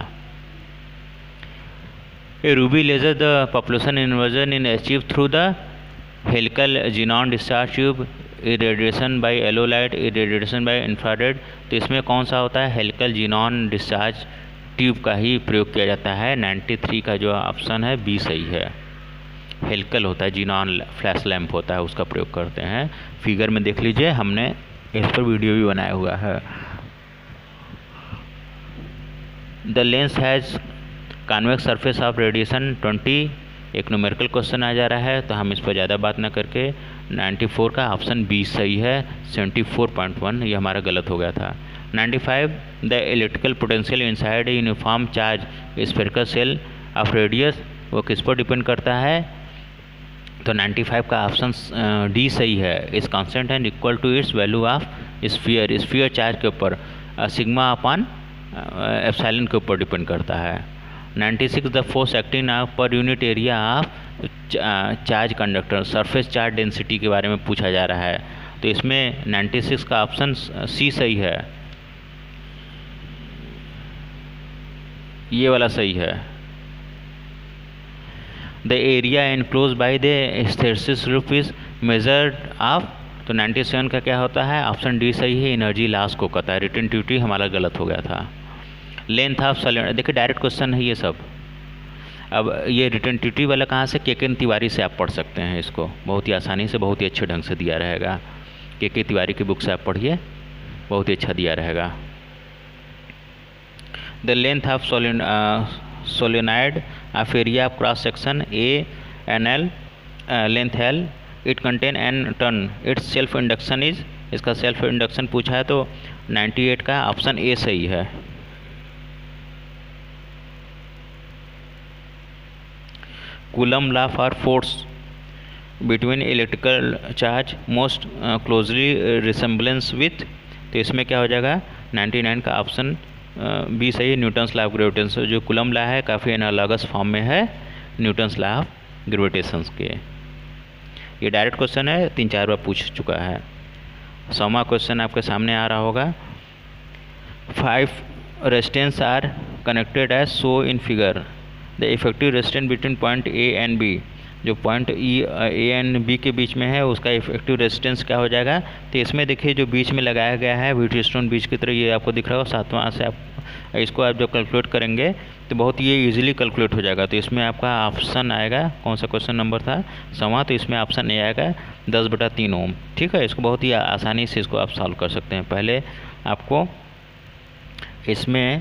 A ruby laser the population inversion in achieve through the helical xenon discharge tube, irradiation by yellow light, irradiation by infrared. तो इसमें कौन सा होता है, हेलिकल जीनॉन डिस्चार्ज ट्यूब का ही प्रयोग किया जाता है। नाइन्टी थ्री का जो ऑप्शन है बी सही है, हेलिकल होता है, जीनॉन फ्लैश लैंप होता है, उसका प्रयोग करते हैं। फिगर में देख लीजिए, हमने इस पर वीडियो भी बनाया हुआ है। The lens has convex surface of radiation twenty, एक न्यूमेरिकल क्वेश्चन आ जा रहा है, तो हम इस पर ज़्यादा बात ना करके नाइन्टी फोर का ऑप्शन बी सही है, सेवेंटी फोर पॉइंट वन, ये हमारा गलत हो गया था। Ninety five the electrical potential inside uniform charge spherical cell of radius, वो किस पर डिपेंड करता है, तो नाइन्टी फाइव का ऑप्शन डी सही है, is constant and equal to its value of sphere, sphere charge के ऊपर सिग्मा अपॉन एप्सिलॉन के ऊपर डिपेंड करता है। Ninety six the force acting per unit area of charge conductor, surface charge density के बारे में पूछा जा रहा है, तो इसमें नाइन्टी सिक्स का ऑप्शन सी सही है, ये वाला सही है। The area enclose by the hysteresis roof is measured of, तो नाइन्टी सेवन का क्या होता है, ऑप्शन डी सही है, एनर्जी लॉस को कहता है। रिटर्न ड्यूटी हमारा गलत हो गया था। लेंथ ऑफ सोलेनोइड, देखिए डायरेक्ट क्वेश्चन है ये सब। अब ये रिटर्न ड्यूटी वाला कहाँ से, के के तिवारी से आप पढ़ सकते हैं इसको, बहुत ही आसानी से, बहुत ही अच्छे ढंग से दिया रहेगा। के के तिवारी की बुक से आप पढ़िए, बहुत ही अच्छा दिया रहेगा। The length of solen solenoid of area of cross section A N L length L, it contain N turn, its self induction is, इसका सेल्फ इंडक्शन पूछा है, तो नाइन्टी एट का ऑप्शन ए सही है। Coulomb law for force between electrical charge most closely resemblance with, तो इसमें क्या हो जाएगा, नाइन्टी नाइन का ऑप्शन बी सही है, न्यूटन्स लॉ ऑफ ग्रेविटेशन। जो कूलम लॉ है काफ़ी एनालॉगस फॉर्म में है न्यूटन्स लॉ ऑफ ग्रेविटेशन के। ये डायरेक्ट क्वेश्चन है, तीन चार बार पूछ चुका है। सौवा क्वेश्चन आपके सामने आ रहा होगा। Five resistance are connected as so in figure, the effective resistance between point A and B, जो point E A and B के बीच में है उसका इफेक्टिव रेजिस्टेंस क्या हो जाएगा, तो इसमें देखिए जो बीच में लगाया गया है व्हीटस्टोन बीच की तरह, ये आपको दिख रहा हो सातवां से, आप इसको आप जब कैलकुलेट करेंगे तो बहुत ये इजीली कैलकुलेट हो जाएगा। तो इसमें आपका ऑप्शन आएगा, कौन सा क्वेश्चन नंबर था, सवा, तो इसमें ऑप्शन ए आएगा दस बटा तीन ओम। ठीक है, इसको बहुत ही आसानी से इसको आप सॉल्व कर सकते हैं। पहले आपको इसमें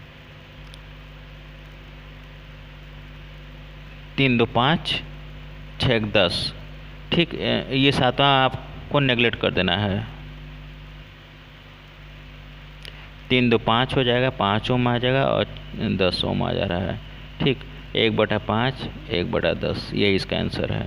तीन दो पाँच छः एक दस, ठीक, ये सातवां आपको नेगलेक्ट कर देना है। तीन दो पाँच हो जाएगा, पाँच ओम आ जाएगा और दस ओम आ जा रहा है। ठीक, एक बटा पाँच एक बटा दस, ये इसका आंसर है।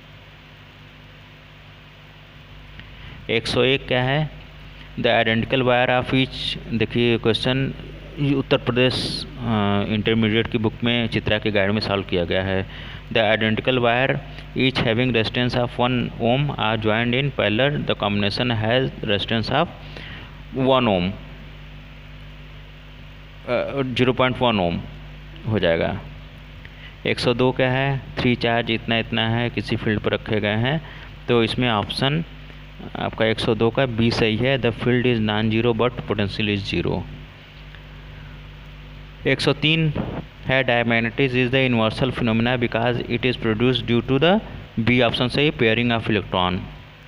एक सौ एक क्या है, the identical wire of each, देखिए क्वेश्चन उत्तर प्रदेश इंटरमीडिएट की बुक में चित्रा के गाइड में सॉल्व किया गया है। The identical wire each having resistance of one ohm are joined in parallel, the combination has resistance of one ohm, zero point one ohm हो जाएगा। एक सौ दो क्या है, थ्री चार्ज इतना इतना है किसी फील्ड पर रखे गए हैं, तो इसमें ऑप्शन आपका एक सौ दो का बी सही है, the field is non zero but potential is zero. एक सौ तीन है diamagnetism is the universal phenomena because it is produce due to the B option से पेयरिंग ऑफ इलेक्ट्रॉन।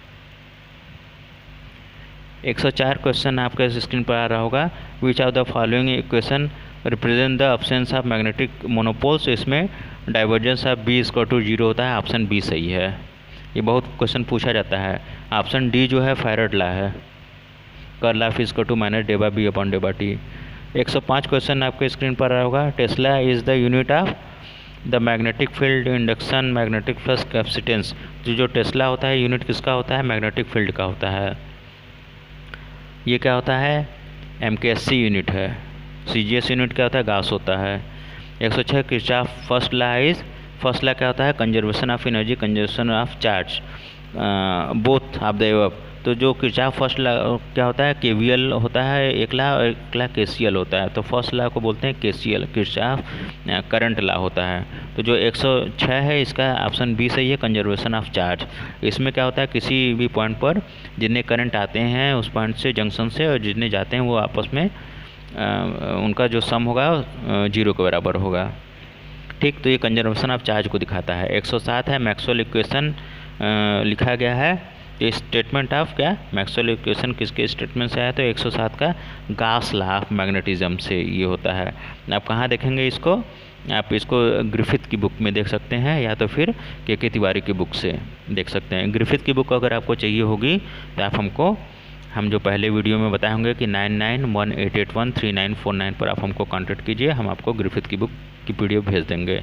एक सौ चार क्वेश्चन आपके स्क्रीन पर आ रहा होगा, which of the following equation represent the absence of magnetic monopoles. इसमें divergence of B equal to zero होता है, ऑप्शन बी सही है। ये बहुत क्वेश्चन पूछा जाता है। ऑप्शन डी जो है फैराड लॉ है, curl of equal to minus del B upon del T. एक सौ पाँच क्वेश्चन आपके स्क्रीन पर आ रहा होगा, tesla is the unit of the magnetic field induction magnetic flux capacitance. जो जो टेस्ला होता है यूनिट किसका होता है, मैग्नेटिक फील्ड का होता है। ये क्या होता है, एम के एस सी यूनिट है। सी जी एस यूनिट क्या होता है, गास होता है। एक सौ छः Kirchhoff first law is, first law क्या होता है, conservation of energy conservation of charge both of the above. तो जो किरचॉफ फर्स्ट लॉ क्या होता है, के वी एल होता है एक लॉ और एक लॉ के सी एल होता है। तो फर्स्ट लॉ को बोलते हैं K C L, Kirchhoff current law होता है। तो जो एक सौ छः है इसका ऑप्शन बी सही है, कंजर्वेशन ऑफ चार्ज। इसमें क्या होता है, किसी भी पॉइंट पर जितने करंट आते हैं उस पॉइंट से जंक्शन से और जितने जाते हैं वो आपस में आ, उनका जो सम होगा जीरो के बराबर होगा। ठीक, तो ये कंजर्वेशन ऑफ चार्ज को दिखाता है। एक सौ सात है मैक्सवेल इक्वेशन लिखा गया है। ये स्टेटमेंट ऑफ क्या, मैक्सवेल इक्वेशन किसके स्टेटमेंट से आया, तो एक सौ सात का गास लॉ ऑफ मैग्नेटिज्म से ये होता है। आप कहाँ देखेंगे इसको, आप इसको ग्रिफिथ की बुक में देख सकते हैं या तो फिर के के तिवारी की बुक से देख सकते हैं। ग्रिफिथ की बुक अगर आपको चाहिए होगी तो आप हमको, हम जो पहले वीडियो में बताए होंगे कि nine nine one eight eight one three nine four nine पर आप हमको कॉन्टैक्ट कीजिए, हम आपको ग्रिफिथ की बुक की पी डी एफ भेज देंगे।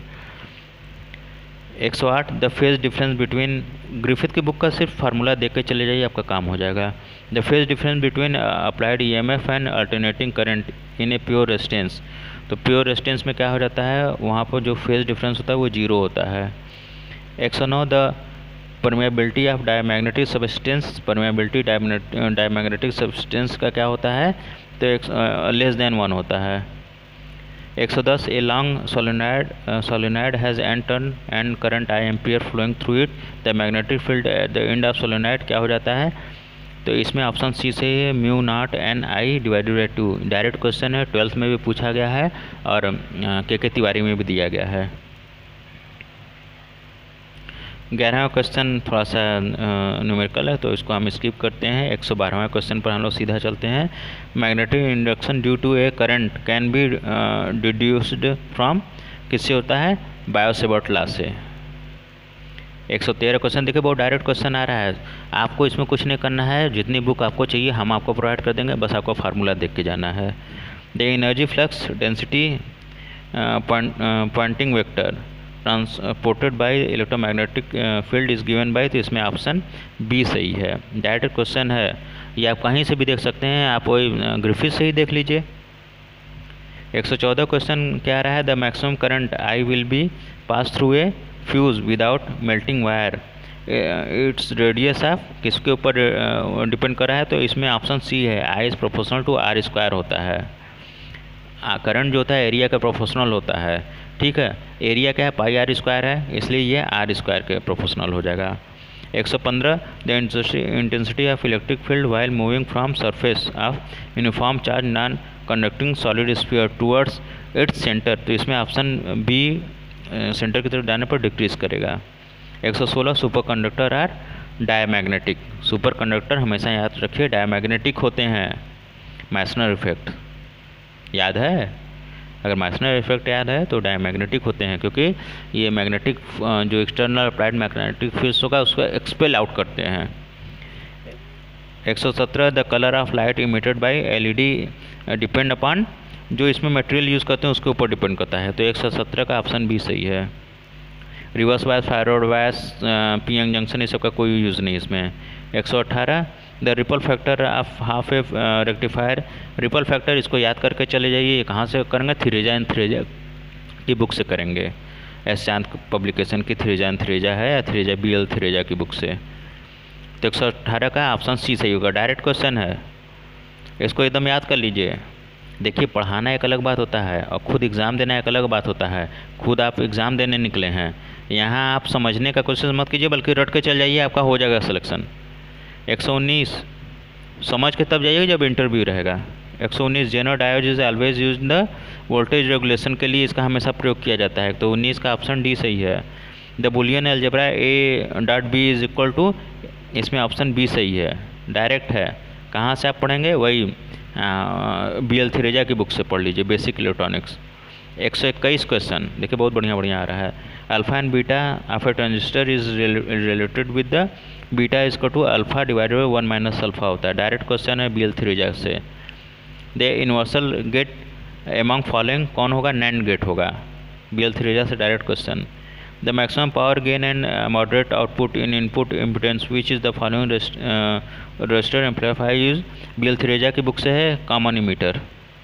एक सौ आठ the phase difference between, Griffith की बुक का सिर्फ फार्मूला देख के चले जाइए, आपका काम हो जाएगा। The phase difference between applied E M F and alternating current in a pure resistance. तो प्योर रेजिस्टेंस में क्या हो जाता है, वहाँ पर जो फेज डिफरेंस होता है वो जीरो होता है। एक सौ नौ the permeability of diamagnetic substance, permeability diamagnetic substance का क्या होता है, तो एक लेस देन वन होता है। एक सौ दस a long solenoid solenoid has N turn and current I ampere flowing through it, the magnetic field at the end of solenoid क्या हो जाता है, तो इसमें ऑप्शन सी से है mu nought N I divided by two. Direct question है, twelfth में भी पूछा गया है और के के तिवारी में भी दिया गया है। ग्यारहवां क्वेश्चन थोड़ा सा न्यूमेरिकल है तो इसको हम स्किप करते हैं। एक सौ बारहवां क्वेश्चन पर हम लोग सीधा चलते हैं। Magnetic induction due to a current can be deduced from, किससे होता है, बायो-सेवर्ट लॉ से। एक सौ तेरह क्वेश्चन देखिए, बहुत डायरेक्ट क्वेश्चन आ रहा है, आपको इसमें कुछ नहीं करना है, जितनी बुक आपको चाहिए हम आपको प्रोवाइड कर देंगे, बस आपको फार्मूला देख के जाना है। The energy flux density pointing vector transported by electromagnetic field is given by, तो इसमें ऑप्शन बी सही है। डायरेक्ट क्वेश्चन है, ये आप कहीं से भी देख सकते हैं, आप वही ग्रिफिथ से ही देख लीजिए। एक सौ चौदह क्वेश्चन क्या रहा है, the maximum current I will be pass through a fuse without melting wire, its radius of, किसके ऊपर डिपेंड कर रहा है, तो इसमें ऑप्शन सी है, I is proportional to R square होता है। करंट जो होता है एरिया का प्रोपोर्शनल होता है, ठीक है, एरिया क्या है, पाई आर स्क्वायर है, इसलिए ये आर स्क्वायर के प्रोपोर्शनल हो जाएगा। एक सौ पंद्रह the intensity of electric field while moving from surface of uniform charge non conducting solid sphere towards its centre, तो इसमें ऑप्शन बी सेंटर की तरफ जाने पर डिक्रीज करेगा। एक सौ सोलह superconductor are diamagnetic, superconductor हमेशा याद रखिए डायमैग्नेटिक होते हैं। मैसनर इफेक्ट याद है, अगर मैसनर इफेक्ट याद है तो डायमैग्नेटिक होते हैं, क्योंकि ये मैग्नेटिक जो एक्सटर्नल अप्लाइड मैग्नेटिक फील्ड्स होगा उसको एक्सपेल आउट करते हैं। एक सौ सत्रह the colour of light emitted by LED depend upon, जो इसमें मटेरियल यूज़ करते हैं उसके ऊपर डिपेंड करता है, तो एक सौ सत्रह का ऑप्शन भी सही है। Reverse bias, forward bias, P N junction, इस सब का कोई यूज़ नहीं इसमें। एक सौ अट्ठारह the ripple factor of half a rectifier, ripple factor इसको याद करके चले जाइए, कहाँ से करेंगे, थ्रेजा एंड थ्रेजा की बुक से करेंगे, एस चांद पब्लिकेशन की थ्रेजा एंड थ्रेजा है या थ्रेजा बी एल थ्रेजा की बुक से। तो एक सौ अट्ठारह का ऑप्शन सी सही होगा, डायरेक्ट क्वेश्चन है, इसको एकदम याद कर लीजिए। देखिए पढ़ाना एक अलग बात होता है और खुद एग्ज़ाम देना एक अलग बात होता है। खुद आप एग्ज़ाम देने निकले हैं, यहाँ आप समझने का कोशिश मत कीजिए बल्कि रट के चल जाइए, आपका हो जाएगा सिलेक्शन। एक सौ उन्नीस समझ के तब जाइएगा जब इंटरव्यू रहेगा, एक सौ उन्नीस Zener diode is always use the voltage regulation के लिए इसका हमेशा प्रयोग किया जाता है, तो उन्नीस का ऑप्शन डी सही है। The Boolean algebra A dot B is equal to, इसमें ऑप्शन बी सही है, डायरेक्ट है। कहाँ से आप पढ़ेंगे, वही बी एल थ्रेजा की बुक से पढ़ लीजिए, बेसिक इलेक्ट्रॉनिक्स। एक सौ इक्कीस क्वेश्चन देखिए, बहुत बढ़िया बढ़िया आ रहा है। Alpha and beta of a transistor is related with the beta is to alpha divided by one minus alpha होता है, डायरेक्ट क्वेश्चन है बी एल थ्रेजा से। The universal gate among following कौन होगा, नैंड गेट होगा, बी एल थ्रेजा से direct question. The maximum power gain and moderate output in input impedance which is the following register amplifier use, B L Theraja की book से है, common emitter.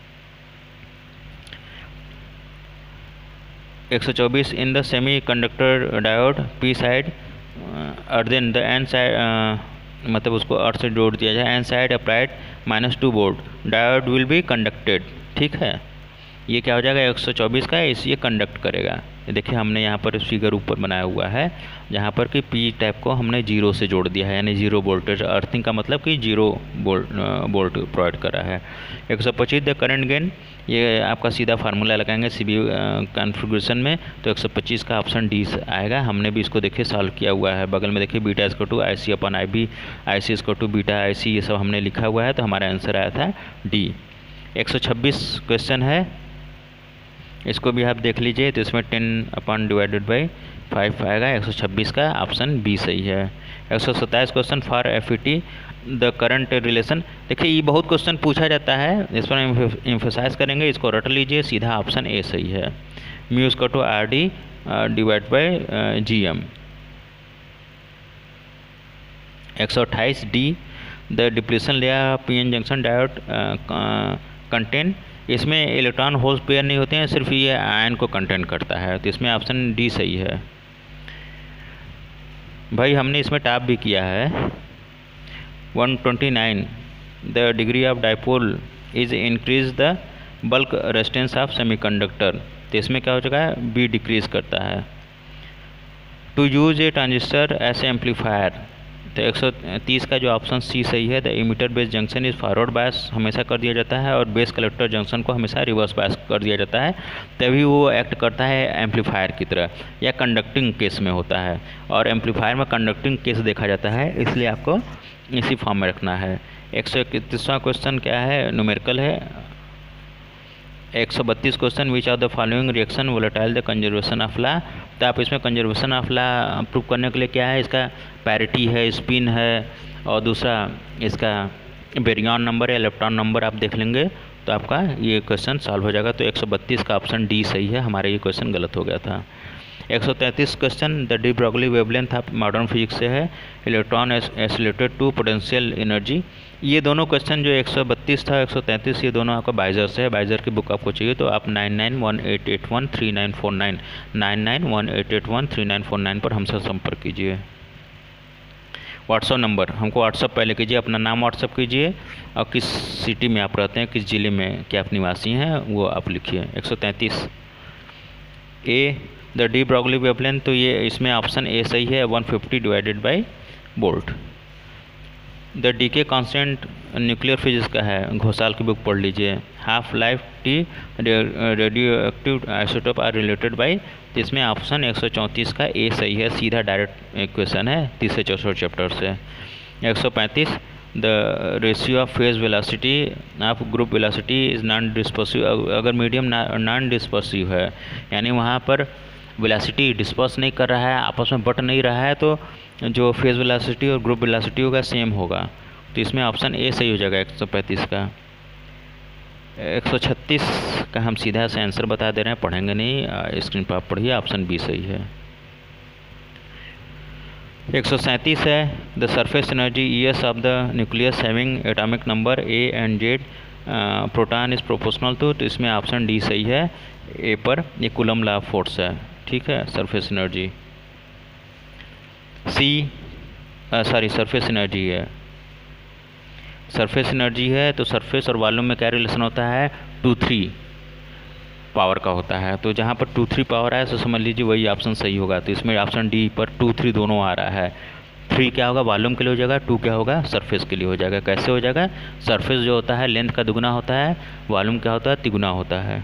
एक सौ चौबीस in the semiconductor diode P side और then the N side, मतलब उसको earth से जोड़ दिया जाए, N side applied minus two volt, diode will be conducted. ठीक है, ये क्या हो जाएगा, एक सौ चौबीस का इस ये कंडक्ट करेगा। देखिए हमने यहाँ पर फिगर ऊपर बनाया हुआ है, जहाँ पर कि पी टाइप को हमने जीरो से जोड़ दिया है, यानी जीरो वोल्टेज, अर्थिंग का मतलब कि जीरो वोल्ट वोल्ट प्रोवाइड कर रहा है। एक सौ पच्चीस द करंट गेन, ये आपका सीधा फार्मूला लगाएंगे सी बी कॉन्फ़िगरेशन में, तो एक सौ पच्चीस का ऑप्शन डी आएगा। हमने भी इसको देखिए सॉल्व किया हुआ है, बगल में देखिए बीटा इसको to I C upon I B, आई सी इसको टू बीटा आई सी, ये सब हमने लिखा हुआ है, तो हमारा आंसर आया था डी। एक सौ छब्बीस क्वेश्चन है, इसको भी आप देख लीजिए, तो इसमें टेन अपन डिवाइडेड बाई फाइव आएगा, एक सौ छब्बीस का ऑप्शन बी सही है। एक सौ सत्ताईस question for F E T the current relation, देखिए ये बहुत क्वेश्चन पूछा जाता है, इस पर हम एम्फसाइज करेंगे, इसको रट लीजिए, सीधा ऑप्शन ए सही है, म्यू इसको to R D divide by G M. एक सौ अट्ठाईस D the depletion layer P N junction diode contain, इसमें इलेक्ट्रॉन होल्स पेयर नहीं होते हैं, सिर्फ ये आयन को कंटेन करता है, तो इसमें ऑप्शन डी सही है। भाई हमने इसमें टॉप भी किया है। एक सौ उनतीस the degree of dipole is increase the bulk resistance of semiconductor, तो इसमें क्या हो चुका है, बी डिक्रीज करता है। To use a transistor as amplifier, तो एक सौ तीस का जो ऑप्शन सी सही है, the emitter base junction is forward bias हमेशा कर दिया जाता है, और बेस कलेक्टर जंक्शन को हमेशा रिवर्स बायस कर दिया जाता है, तभी वो एक्ट करता है एम्पलीफायर की तरह, या कंडक्टिंग केस में होता है, और एम्पलीफायर में कंडक्टिंग केस देखा जाता है, इसलिए आपको इसी फॉर्म में रखना है। एक सौ इकतीसवां क्वेश्चन क्या है, न्यूमेरिकल है। एक सौ बत्तीस question which of the following reaction volatile the conservation of law, तो आप इसमें कंजर्वेशन ऑफ ला प्रूव करने के लिए क्या है, इसका पैरिटी है, स्पिन है, और दूसरा इसका बेरियन नंबर या इलेक्ट्रॉन नंबर आप देख लेंगे, तो आपका ये क्वेश्चन सॉल्व हो जाएगा। तो एक सौ बत्तीस का ऑप्शन डी सही है, हमारा ये क्वेश्चन गलत हो गया था। एक सौ तैंतीस question the de Broglie wavelength of modern physics से है, electron associated to potential energy. ये दोनों क्वेश्चन जो एक सौ बत्तीस था, एक सौ तैंतीस, ये दोनों आपका बाइजर से है, बाइजर की बुक आपको चाहिए तो आप nine nine one eight eight one three nine four nine nine nine one eight eight one three nine four nine पर हमसे संपर्क कीजिए। व्हाट्सअप नंबर, हमको व्हाट्सअप पहले कीजिए, अपना नाम व्हाट्सअप कीजिए, और किस सिटी में आप रहते हैं, किस ज़िले में क्या आप निवासी हैं, वो आप लिखिए। एक सौ तैंतीस A the de Broglie wavelength, तो ये इसमें ऑप्शन ए सही है, one fifty divided by volt. The D K constant nuclear physics का है, घोषाल की बुक पढ़ लीजिए। Half life T radioactive isotope are related by, तो इसमें ऑप्शन एक सौ चौंतीस का ए सही है, सीधा डायरेक्ट क्वेश्चन है तीसरे चौसठ चैप्टर से। एक सौ पैंतीस the ratio of phase velocity of group velocity is non dispersive, अगर मीडियम नॉन डिस्पर्सिव है, यानी वहाँ पर वेलोसिटी डिस्पर्स नहीं कर रहा है, आपस में बट नहीं रहा है, तो जो फेज वेलोसिटी और ग्रुप वेलोसिटी होगा सेम होगा, तो इसमें ऑप्शन ए सही हो जाएगा एक सौ पैंतीस का। एक सौ छत्तीस का हम सीधा से आंसर बता दे रहे हैं, पढ़ेंगे नहीं, स्क्रीन पर आप पढ़िए, ऑप्शन बी सही है। एक सौ सैंतीस है the surface energy E S of the nucleus having atomic number A and Z proton is proportional to, तो इसमें ऑप्शन डी सही है, ए पर ये कूलम लॉ ऑफ फोर्स है, ठीक है, surface energy. C sorry surface energy है, सरफेस एनर्जी है, तो सरफेस और वॉल्यूम में क्या रिलेशन होता है, टू थ्री पावर का होता है, तो जहाँ पर टू थ्री पावर है तो समझ लीजिए वही ऑप्शन सही होगा, तो इसमें ऑप्शन डी पर टू थ्री दोनों आ रहा है। थ्री क्या होगा वॉल्यूम के लिए हो जाएगा, टू क्या होगा सरफेस के लिए हो जाएगा। कैसे हो जाएगा, सरफेस जो होता है लेंथ का दुगुना होता है, वॉल्यूम क्या होता है तिगुना होता है।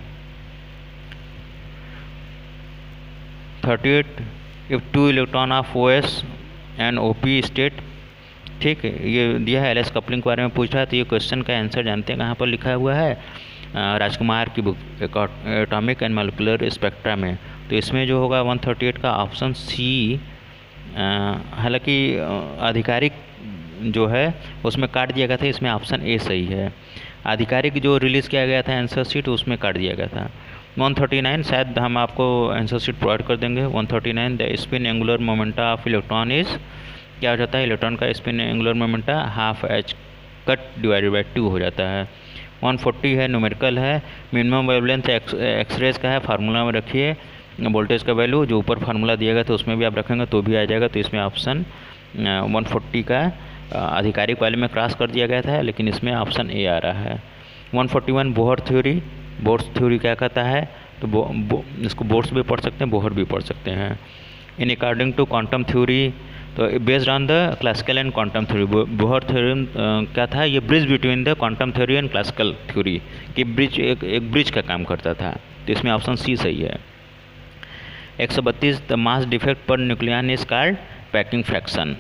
Thirty eight if two electron of O S and O P state, ठीक है, ये दिया है एल एस कपलिंग के बारे में पूछ रहा है। तो ये क्वेश्चन का आंसर जानते हैं कहाँ पर लिखा हुआ है, राजकुमार की book atomic and molecular spectra में। तो इसमें जो होगा वन थर्टी एट का ऑप्शन सी, हालांकि आधिकारिक जो है उसमें काट दिया गया था, इसमें ऑप्शन ए सही है। आधिकारिक जो रिलीज़ किया गया था आंसर शीट उसमें काट दिया गया था। वन थर्टी नाइन शायद हम आपको आंसर शीट प्रोवाइड कर देंगे। One thirty nine the spin angular momenta of electron is, क्या हो जाता है इलेक्ट्रॉन का spin angular momenta half H cut divided by two हो जाता है। वन फोर्टी है न्यूमेरिकल है, मिनिमम वेवलेंथ एक्सरेज का है, फार्मूला में रखिए वोल्टेज का वैल्यू, जो ऊपर फार्मूला दिया गया तो उसमें भी आप रखेंगे तो भी आ जाएगा। तो इसमें ऑप्शन वन फोर्टी का आधिकारिक वाले में क्रॉस कर दिया गया था, लेकिन इसमें ऑप्शन ए आ रहा है। One forty one Bohr theory, Bohr's theory क्या कहता है, तो बो, बो, इसको बोर्स भी पढ़ सकते हैं बोहर भी पढ़ सकते हैं। In according to quantum theory, तो based on the classical and quantum theory, Bohr theory क्या था, ये bridge between the quantum theory and classical theory कि ब्रिज एक, एक ब्रिज का काम करता था। तो इसमें ऑप्शन सी सही है। एक सौ बत्तीस the mass defect per nucleon is called packing fraction.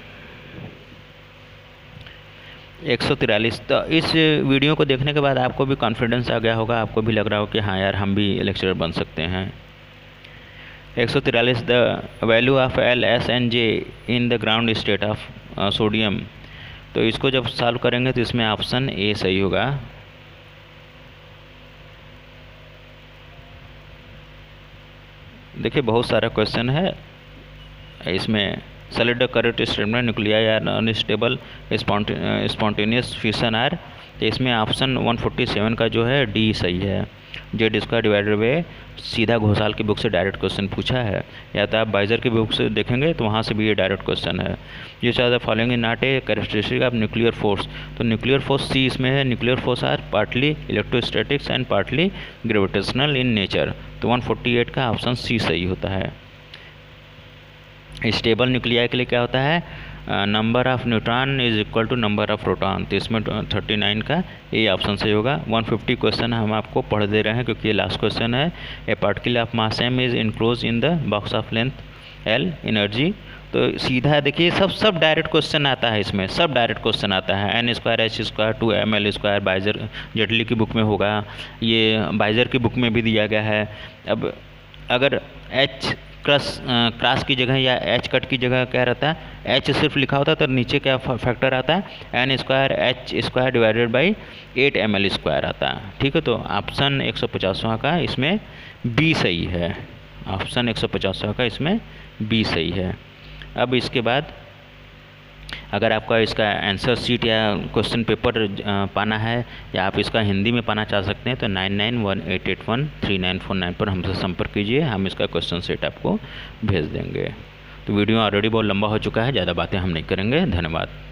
एक सौ तिरालीस, तो इस वीडियो को देखने के बाद आपको भी कॉन्फिडेंस आ गया होगा, आपको भी लग रहा हो कि हाँ यार हम भी लेक्चरर बन सकते हैं। एक सौ तिरालीस the value of L S N J in the ground state of sodium. तो इसको जब सॉल्व करेंगे तो इसमें ऑप्शन ए सही होगा। देखिए बहुत सारा क्वेश्चन है इसमें। Solid correct statement nuclei are unstable spontaneous fusion are, तो इसमें ऑप्शन वन फोर्टी सेवन का जो है डी सही है। जेड स्क्वायर डिवाइडेड बाय, सीधा घोषाल की बुक से डायरेक्ट क्वेश्चन पूछा है, या तो आप बाइजर की बुक से देखेंगे तो वहाँ से भी ये डायरेक्ट क्वेश्चन है। ये चाहे following in not a characteristic of nuclear force, तो न्यूक्लियर फोर्स सी इसमें है। Nuclear force are partly electrostatics and partly gravitational in nature, तो वन फोर्टी एट का ऑप्शन सी सही होता है। स्टेबल न्यूक्लियाई के लिए क्या होता है, number of neutron is equal to number of proton, तो इसमें थर्टी नाइन का ए ऑप्शन सही होगा। वन फिफ्टी क्वेश्चन हम आपको पढ़ दे रहे हैं क्योंकि ये लास्ट क्वेश्चन है। A particle of mass M is enclose in the box of length L energy, तो सीधा देखिए सब सब डायरेक्ट क्वेश्चन आता है इसमें, सब डायरेक्ट क्वेश्चन आता है। N square H square to M L square Beiser जेटली की बुक में होगा, ये बाइजर की बुक में भी दिया गया है। अब अगर एच क्रस क्रॉस की जगह या एच कट की जगह क्या रहता है, एच सिर्फ लिखा होता है तो नीचे क्या फैक्टर आता है, N square H square divided by eight M L square आता है। ठीक है, तो ऑप्शन एक सौ पचासवां का इसमें बी सही है। ऑप्शन एक सौ पचासवां का इसमें बी सही है। अब इसके बाद अगर आपका इसका आंसर शीट या क्वेश्चन पेपर पाना है या आप इसका हिंदी में पाना चाह सकते हैं तो nine nine one eight eight one three nine four nine पर हमसे संपर्क कीजिए, हम इसका क्वेश्चन सेट आपको भेज देंगे। तो वीडियो ऑलरेडी बहुत लंबा हो चुका है, ज़्यादा बातें हम नहीं करेंगे। धन्यवाद।